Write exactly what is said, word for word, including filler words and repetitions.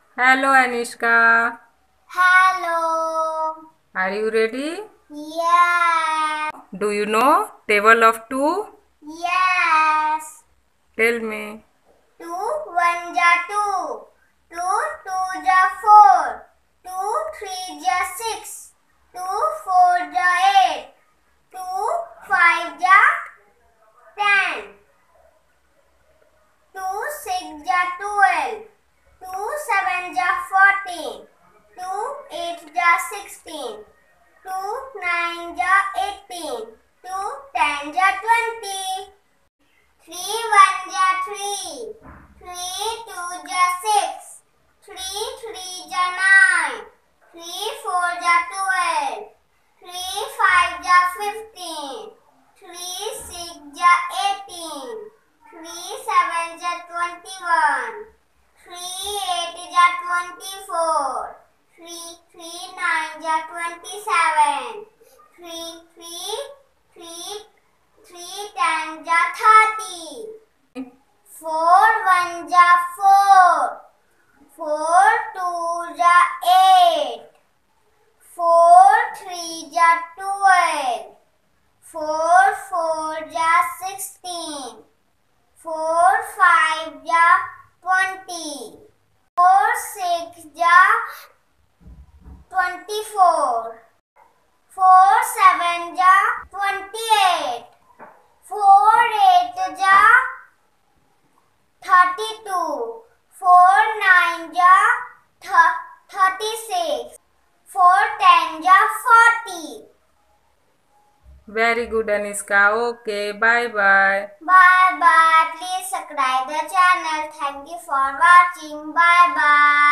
Hello Anishka, Hello. are you ready? Yes. Do you know table of two? Yes. Tell me. Two one ja two. Two two ja four. Two three ja six. Two four ja eight. Two five ja ten. Two six ja twelve. Two seven ja fourteen. Two eight ja sixteen. Two nine ja eighteen. Two ten ja twenty. Three one ja three. Three two ja six. Three three ja nine. Three four ja twelve. Three five ja fifteen. Three six ja eighteen. Three seven ja twenty one. Three eight ja twenty four. Three three nine ja twenty seven. Three three three three ten ja thirty. Four one ja four. Four two ja eight. Four three ja twelve. Four four ja sixteen. Four five ja twenty. Four six ja twenty four. Four seven ja twenty eight. Four eight ja thirty two. Four nine ja thirty six. Four ten ja forty. Very good Anishka. Okay, bye bye. Bye bye. Please subscribe the channel. Thank you for watching. Bye bye.